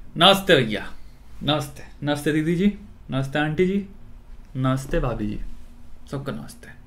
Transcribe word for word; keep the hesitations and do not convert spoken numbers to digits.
नमस्ते भैया। नमस्ते नमस्ते दीदी जी। नमस्ते आंटी जी। नमस्ते भाभी जी। सबका नमस्ते।